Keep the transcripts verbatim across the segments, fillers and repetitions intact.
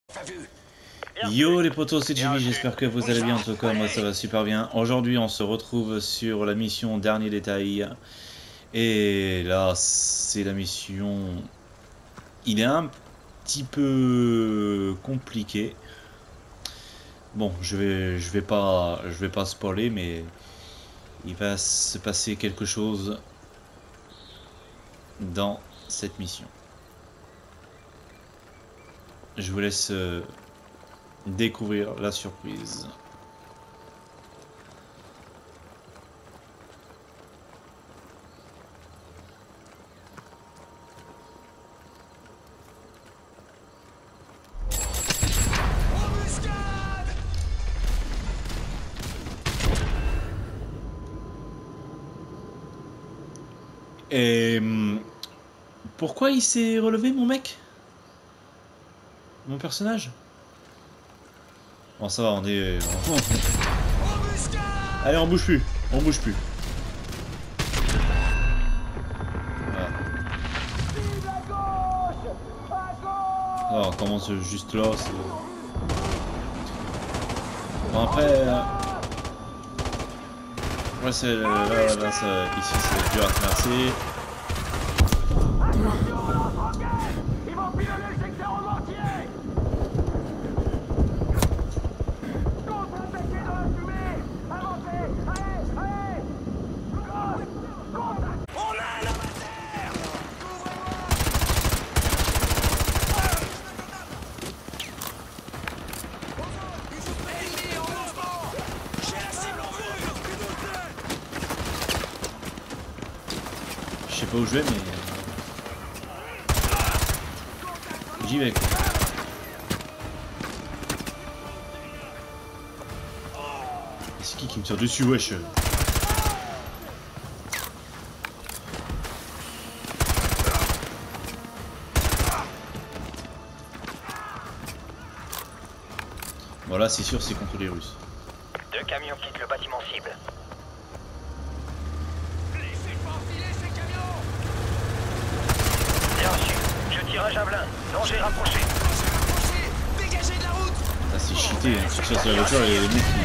Yo les potos, c'est Jimmy, j'espère que vous allez bien, en tout cas moi ça va super bien. Aujourd'hui on se retrouve sur la mission Dernier Détail. Et là c'est la mission... Il est un petit peu compliqué. Bon, je vais, je vais pas, je vais pas spoiler, mais il va se passer quelque chose dans cette mission. Je vous laisse découvrir la surprise. Et pourquoi il s'est relevé, mon mec? Mon personnage? Bon, ça va, on est... Allez, on bouge plus, on bouge plus. Voilà. Alors, on commence juste là, c'est... Bon, après... Euh... Ouais, c'est... Là, là, là, ça... Ici, c'est dur à traverser. Je sais pas où je vais, mais j'y vais quoi. C'est qui qui me tire dessus, wesh? Voilà, c'est sûr, c'est contre les Russes. Deux camions quittent le bâtiment cible. Je tire un javelin. Danger rapproché. Dégagez de la route. Ah, c'est cheaté, hein. Sur ça, c'est la voiture et les mecs qui...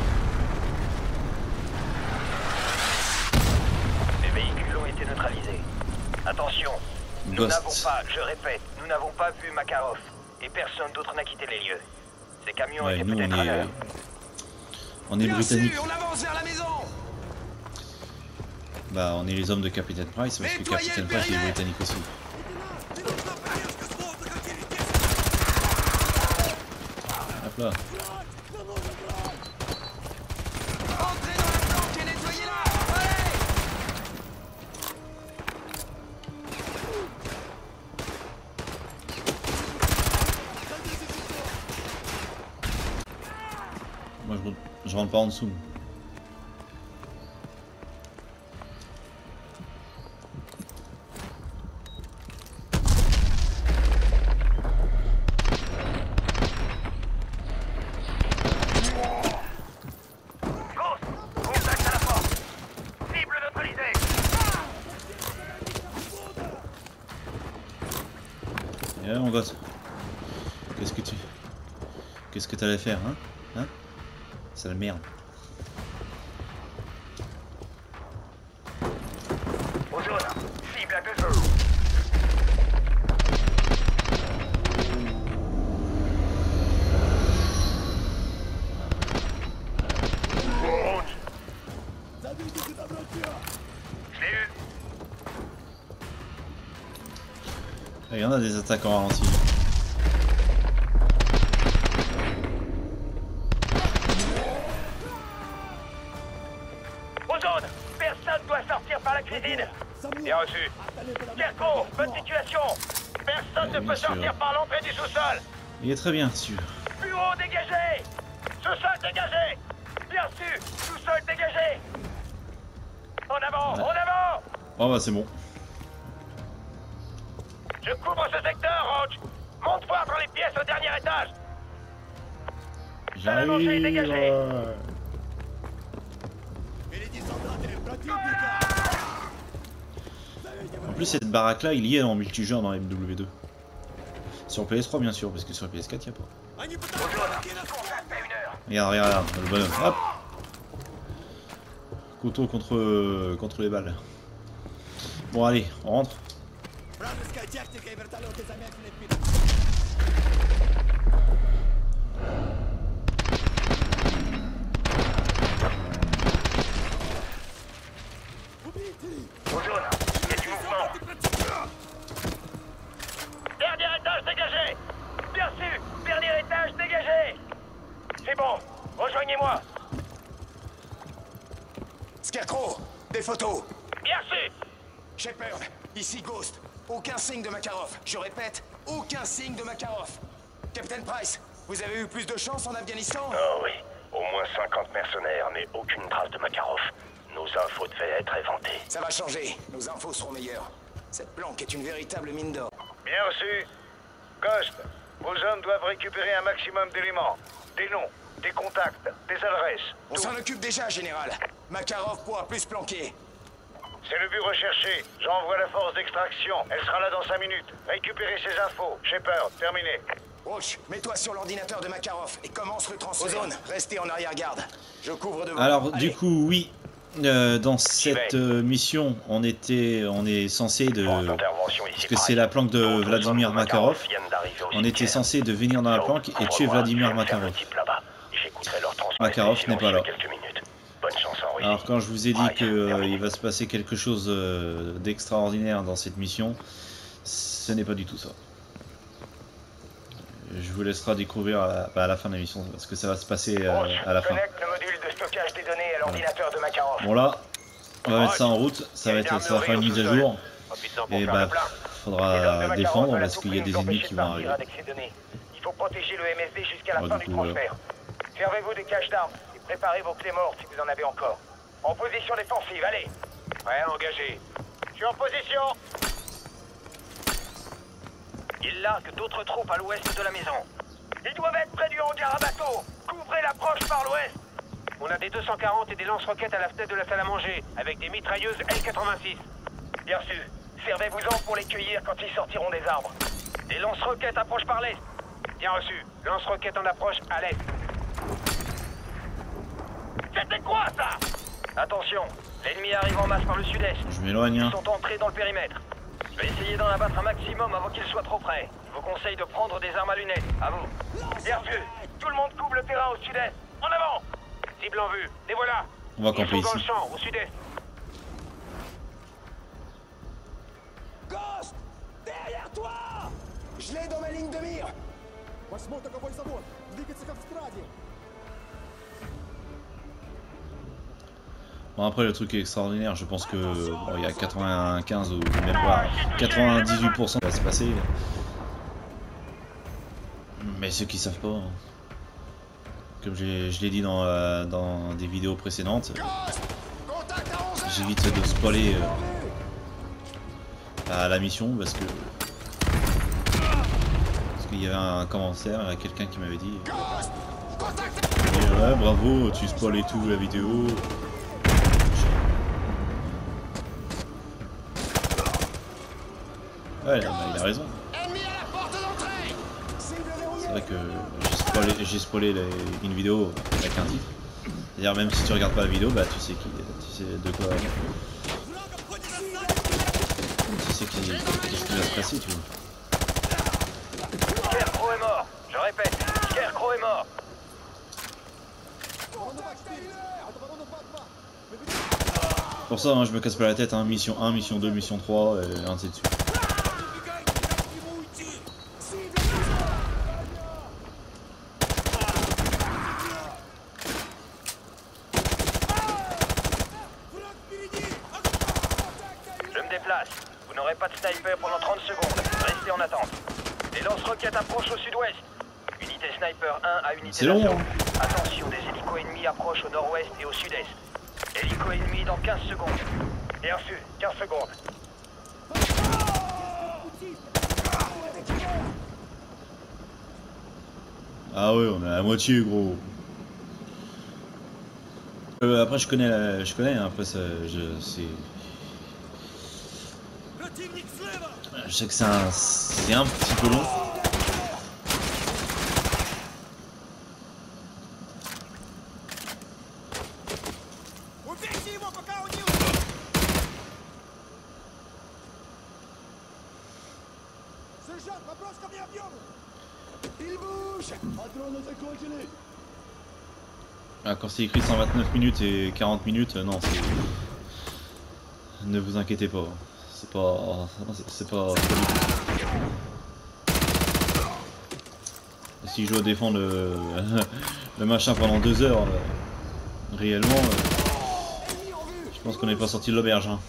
Les véhicules ont été neutralisés. Attention. Nous n'avons pas, je répète, nous n'avons pas vu Makarov. Et personne d'autre n'a quitté les lieux. Ces camions ouais, étaient nous, peut-être on à est... l'heure. On est britannique. On avance vers la maison. Bah, on est les hommes de Capitaine Price, parce que Capitaine Price il est britannique aussi. Hop là. Entrez dans la planque et nettoyez-la. Allez. Moi je, je rentre pas en dessous. Eh mon gosse, qu'est-ce que tu... Qu'est-ce que t'allais faire, hein? Hein? C'est la merde. Au jaune, cible à deux feux. Orange. Je l'ai eu. Il y en a des attaques en ralenti. Au jaune, personne doit sortir par la cuisine. Bien reçu. Kerko, bonne situation. Personne ouais, ne peut sûr. sortir par l'entrée du sous-sol. Il est très bien sûr. Bureau dégagé. Sous-sol dégagé. Bien sûr, sous-sol dégagé. En avant, ouais. en avant. Oh bah c'est bon. Je couvre ce secteur, Roach. Monte voir dans les pièces au dernier étage. J'arrive. En plus cette baraque là il y est en multijoueur dans M W deux. Sur P S trois bien sûr, parce que sur P S quatre il n'y a pas. une Regarde, regarde, regarde, le bonhomme, hop. Couteau contre, euh, contre les balles. Bon allez, on rentre. Au jaune, il y a du mouvement. Dernier étage dégagé. Bien sûr, dernier étage dégagé. C'est bon, rejoignez-moi. Scarecrow, des photos. Bien sûr. Shepard, ici Ghost. Aucun signe de Makarov. Je répète, aucun signe de Makarov. Captain Price, vous avez eu plus de chance en Afghanistan? Oh oui, au moins cinquante mercenaires, mais aucune trace de Makarov. Nos infos devaient être éventées. Ça va changer. Nos infos seront meilleures. Cette planque est une véritable mine d'or. Bien reçu. Ghost, vos hommes doivent récupérer un maximum d'éléments. Des noms, des contacts, des adresses. On s'en occupe déjà, Général. Makarov pourra plus se planquer. C'est le but recherché. J'envoie la force d'extraction. Elle sera là dans cinq minutes. Récupérez ces infos. Shepard, terminé. Roach, mets-toi sur l'ordinateur de Makarov et commence le transfert. Ozone, restez en arrière-garde. Je couvre devant. Alors Allez. du coup oui, euh, dans cette euh, mission on était, on est censé de, parce que c'est la planque de Vladimir Makarov, on était censé de venir dans la planque et tuer Vladimir Makarov. Makarov n'est pas là. Alors quand je vous ai dit qu'il euh, va se passer quelque chose euh, d'extraordinaire dans cette mission, ce n'est pas du tout ça. Je vous laisserai découvrir à la, bah à la fin de la mission, parce que ça va se passer euh, à la fin. Connecte le module de stockage des données à l'ordinateur de Makarov. Bon là, on va mettre ça en route, ça va, être, ça va faire une mise à jour, et bah faudra défendre parce qu'il y a des ennemis qui vont arriver. Il faut protéger le M S D jusqu'à la Oh, fin du du coup, transfert. Servez-vous des caches d'armes et préparez vos clés mortes si vous en avez encore. En position défensive, allez. Ouais, engagé. Je suis en position. Il largue d'autres troupes à l'ouest de la maison. Ils doivent être près du hangar à bateau. Couvrez l'approche par l'ouest. On a des deux cent quarante et des lance-roquettes à la fenêtre de la salle à manger, avec des mitrailleuses L quatre-vingt-six. Bien sûr, servez-vous-en pour les cueillir quand ils sortiront des arbres. Des lance-roquettes approchent par l'est. Bien reçu. Lance-roquettes en approche à l'est. C'était quoi ça? Attention, l'ennemi arrive en masse par le sud-est. Je m'éloigne. Ils sont entrés dans le périmètre. Je vais essayer d'en abattre un maximum avant qu'ils soient trop près. Je vous conseille de prendre des armes à lunettes. À vous. Bien sûr. Tout le monde couvre le terrain au sud-est. En avant. Cible en vue. Les voilà. On va Ils camper sont dans ici. le champ, au sud-est. Ghost, derrière toi. Je l'ai dans ma ligne de mire. Bon après le truc est extraordinaire, je pense que bon, il y a quatre-vingt-quinze ou même pas quatre-vingt-dix-huit pour cent qui va se passer. Mais ceux qui savent pas, hein. Comme je, je l'ai dit dans, euh, dans des vidéos précédentes, j'évite de spoiler euh, à la mission parce que parce qu'il y avait un commentaire, quelqu'un qui m'avait dit ouais bravo tu spoil et tout la vidéo. Ouais, bah, il a raison. C'est vrai que j'ai spoilé, j'ai spoilé les, une vidéo avec un titre. C'est-à-dire même si tu regardes pas la vidéo, bah tu sais qui, tu sais de quoi. Tu sais qui, ce qui va se passer, tu vois. Scarecrow est mort. Je répète, Scarecrow est mort. Pour ça, hein, je me casse pas la tête. Hein, mission un, mission deux, mission trois, et ainsi de suite. Vous n'aurez pas de sniper pendant trente secondes. Restez en attente. Les lance-roquettes approchent au sud-ouest. Unité sniper un à unité d'assaut. long. Attention, des hélicos ennemis approchent au nord-ouest et au sud-est. Hélico ennemi dans quinze secondes. Bien sûr, quinze secondes. Ah ouais, on est à la moitié, gros. Euh, après, je connais, la, je connais. Hein, après, ça, je sais. Je sais que c'est un, c'est un petit peu long. Ah, quand c'est écrit cent vingt-neuf minutes et quarante minutes, non, c'est... Ne vous inquiétez pas. C'est pas... C'est pas... Si je dois défendre le, le machin pendant deux heures, euh, réellement, euh, je pense qu'on n'est pas sorti de l'auberge. Hein.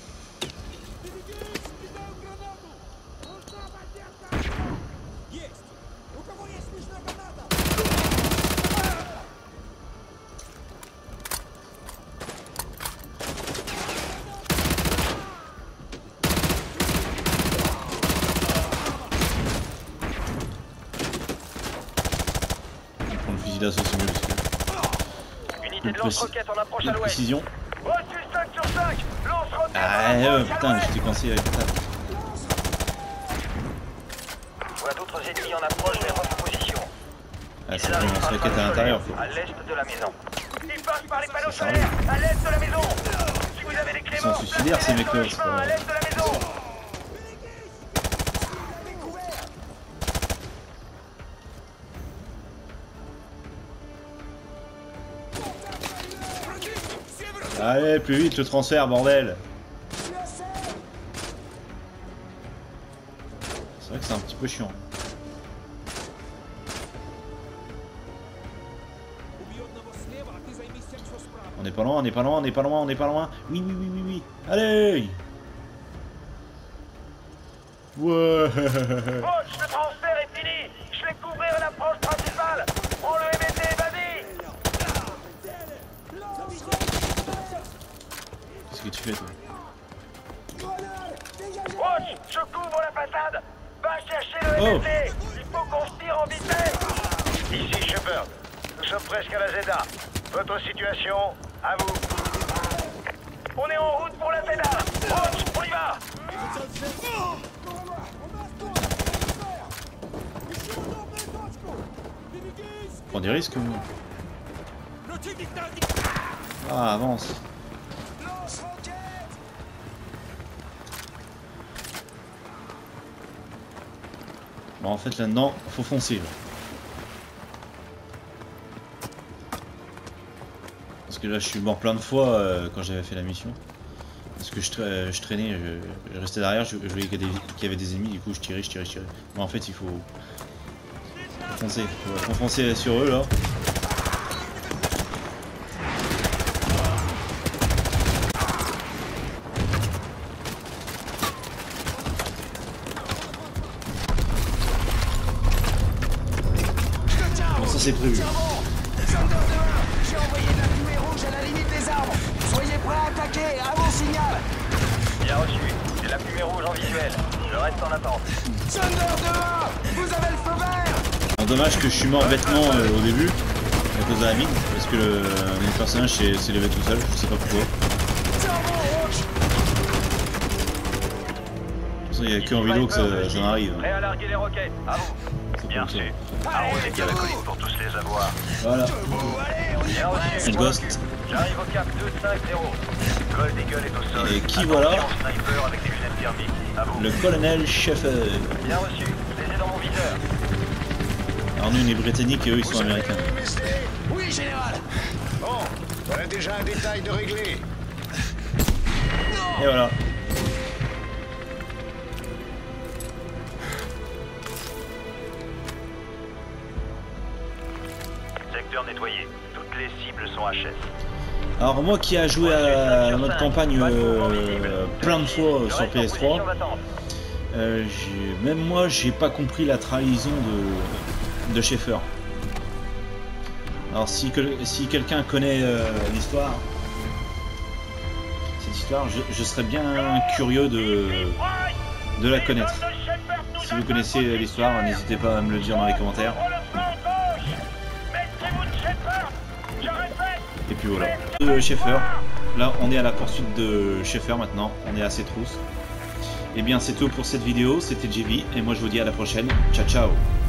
D'assaut, c'est mieux parce que... Unité de lance-roquette en approche à l'ouest. Précision. Reçu cinq sur cinq. Lance-roquette Ah en euh, approche à putain, l'ouest. j'étais coincé avec ça. On a d'autres ennemis en approche vers votre position. Ah, c'est vraiment une roquette à l'intérieur quoi. À l'est de la maison. Ils passent par les panneaux solaires, à l'est de la maison. Si vous avez des Ils sont cléments, suicidaires ces mecs là. à l'est de la maison. Allez, plus vite le transfert, bordel! C'est vrai que c'est un petit peu chiant. On est pas loin, on est pas loin, on est pas loin, on est pas loin. Oui, oui, oui, oui, oui. Allez! Ouais! Coach, le transfert est fini. Je vais couvrir l'approche principale. Prends le M S T, vas-y. Qu'est-ce que tu fais toi? Coach, je couvre la façade. Va chercher le Oh. M S T. Il faut qu'on se tire en vitesse. Ici Shepard. Nous sommes presque à la Z A. Votre situation, à vous. On est en route pour la Z A. Coach, on y va. Prends des risques ou... Ah, avance. Bon, en fait là-dedans, faut foncer. Là. Parce que là, je suis mort plein de fois euh, quand j'avais fait la mission. Parce que je, tra je traînais, je, je restais derrière, je, je voyais qu'il y, qu'il y avait des ennemis, du coup je tirais, je tirais, je tirais. Mais en fait, il faut, faut foncer. Il faut foncer sur eux là. Bon, ça c'est prévu. J'ai envoyé de la fumée rouge à la limite des arbres. Soyez prêts à attaquer, à mon signal. Bien reçu. J'ai la fumée rouge en visuel. Je reste en attente. Thunder dehors, vous avez le feu vert. Alors, dommage que je suis mort bêtement euh, au début, à cause de la mine, parce que le, mon personnage s'est levé tout seul, je sais pas pourquoi. De toute façon, il n'y a que en vidéo que ça, ça m'arrive. Prêt à larguer les roquettes. À vous. Bien sûr. Arrosez bien la colline pour tous les avoir. Voilà. Bien reçu. Un ghost. J'arrive au cap deux cinq zéro. Gold Eagle est au sol. Et qui voilà? Sniper avec des lunettes thermiques. À vous. Le colonel Sheffer. Bien reçu. Les ai dans mon viseur. Alors nous on est britanniques et eux ils sont américains. Oui, général. Bon, voilà déjà un détail de régler. Et voilà. Secteur nettoyé. Toutes les cibles sont H S. Alors moi qui a joué à notre campagne euh, plein de fois sur P S trois, euh, même moi j'ai pas compris la trahison de, de Sheffer. Alors si, que, si quelqu'un connaît euh, l'histoire, cette histoire, je, je serais bien curieux de, de la connaître. Si vous connaissez l'histoire, n'hésitez pas à me le dire dans les commentaires. Et puis voilà. De Sheffer. Là on est à la poursuite de Sheffer maintenant, on est à ses trousses. Et bien c'est tout pour cette vidéo, c'était J V et moi je vous dis à la prochaine. Ciao ciao.